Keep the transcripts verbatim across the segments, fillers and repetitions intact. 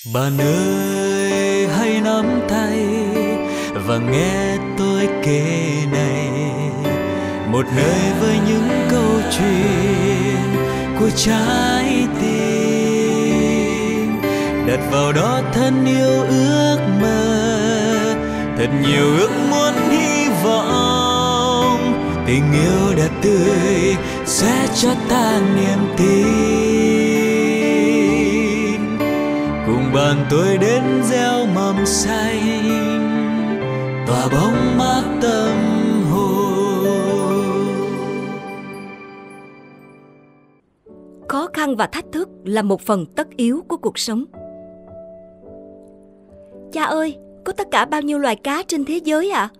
Bạn ơi hãy nắm tay và nghe tôi kể này, một nơi với những câu chuyện của trái tim, đặt vào đó thân yêu ước mơ, thật nhiều ước muốn hy vọng, tình yêu đẹp tươi sẽ cho ta niềm tin, cùng bạn tôi đến gieo mầm xanh, tỏa bóng mát tâm hồn. Khó khăn và thách thức là một phần tất yếu của cuộc sống. Cha ơi, có tất cả bao nhiêu loài cá trên thế giới ạ? À?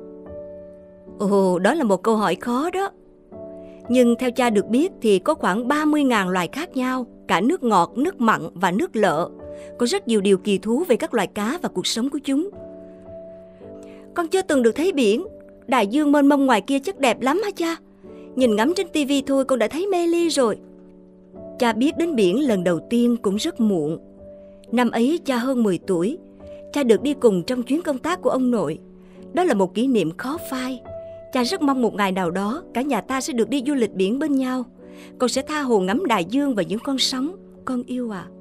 Ồ, đó là một câu hỏi khó đó. Nhưng theo cha được biết thì có khoảng ba mươi nghìn loài khác nhau, cả nước ngọt, nước mặn và nước lợ. Có rất nhiều điều kỳ thú về các loài cá và cuộc sống của chúng. Con chưa từng được thấy biển. Đại dương mênh mông ngoài kia chắc đẹp lắm hả cha? Nhìn ngắm trên tivi thôi con đã thấy mê ly rồi. Cha biết đến biển lần đầu tiên cũng rất muộn. Năm ấy cha hơn mười tuổi. Cha được đi cùng trong chuyến công tác của ông nội. Đó là một kỷ niệm khó phai. Cha rất mong một ngày nào đó cả nhà ta sẽ được đi du lịch biển bên nhau. Con sẽ tha hồ ngắm đại dương và những con sóng. Con yêu à.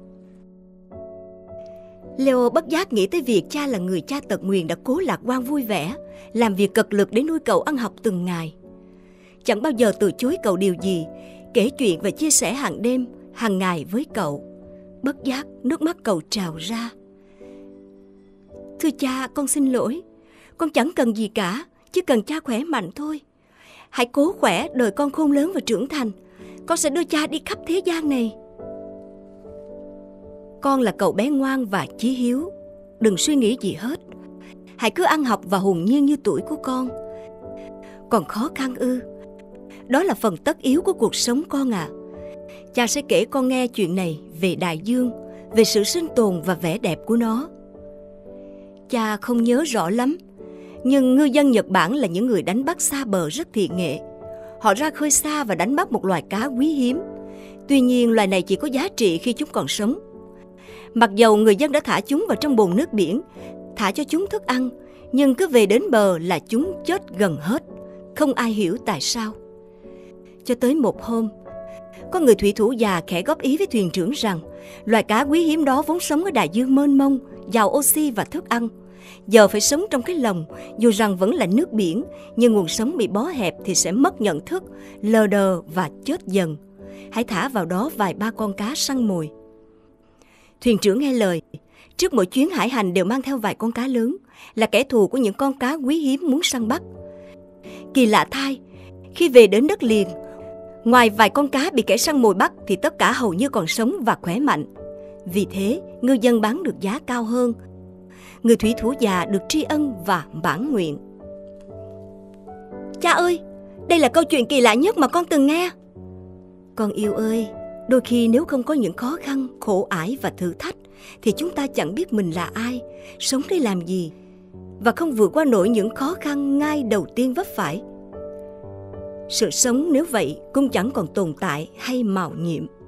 Leo bất giác nghĩ tới việc cha là người cha tật nguyền đã cố lạc quan vui vẻ, làm việc cật lực để nuôi cậu ăn học từng ngày. Chẳng bao giờ từ chối cậu điều gì, kể chuyện và chia sẻ hàng đêm, hàng ngày với cậu. Bất giác nước mắt cậu trào ra. Thưa cha, con xin lỗi. Con chẳng cần gì cả, chỉ cần cha khỏe mạnh thôi. Hãy cố khỏe, đời con khôn lớn và trưởng thành. Con sẽ đưa cha đi khắp thế gian này. Con là cậu bé ngoan và chí hiếu. Đừng suy nghĩ gì hết. Hãy cứ ăn học và hồn nhiên như tuổi của con. Còn khó khăn ư? Đó là phần tất yếu của cuộc sống con à. Cha sẽ kể con nghe chuyện này về đại dương, về sự sinh tồn và vẻ đẹp của nó. Cha không nhớ rõ lắm, nhưng ngư dân Nhật Bản là những người đánh bắt xa bờ rất thị nghệ. Họ ra khơi xa và đánh bắt một loài cá quý hiếm. Tuy nhiên loài này chỉ có giá trị khi chúng còn sống. Mặc dầu người dân đã thả chúng vào trong bồn nước biển, thả cho chúng thức ăn, nhưng cứ về đến bờ là chúng chết gần hết. Không ai hiểu tại sao. Cho tới một hôm, có người thủy thủ già khẽ góp ý với thuyền trưởng rằng loài cá quý hiếm đó vốn sống ở đại dương mênh mông, giàu oxy và thức ăn. Giờ phải sống trong cái lồng, dù rằng vẫn là nước biển, nhưng nguồn sống bị bó hẹp thì sẽ mất nhận thức, lờ đờ và chết dần. Hãy thả vào đó vài ba con cá săn mồi. Thuyền trưởng nghe lời. Trước mỗi chuyến hải hành đều mang theo vài con cá lớn, là kẻ thù của những con cá quý hiếm muốn săn bắt. Kỳ lạ thay, khi về đến đất liền, ngoài vài con cá bị kẻ săn mồi bắt thì tất cả hầu như còn sống và khỏe mạnh. Vì thế, ngư dân bán được giá cao hơn. Người thủy thủ già được tri ân và mãn nguyện. Cha ơi, đây là câu chuyện kỳ lạ nhất mà con từng nghe. Con yêu ơi, đôi khi nếu không có những khó khăn, khổ ải và thử thách thì chúng ta chẳng biết mình là ai, sống để làm gì, và không vượt qua nổi những khó khăn ngay đầu tiên vấp phải. Sự sống nếu vậy cũng chẳng còn tồn tại hay màu nhiệm.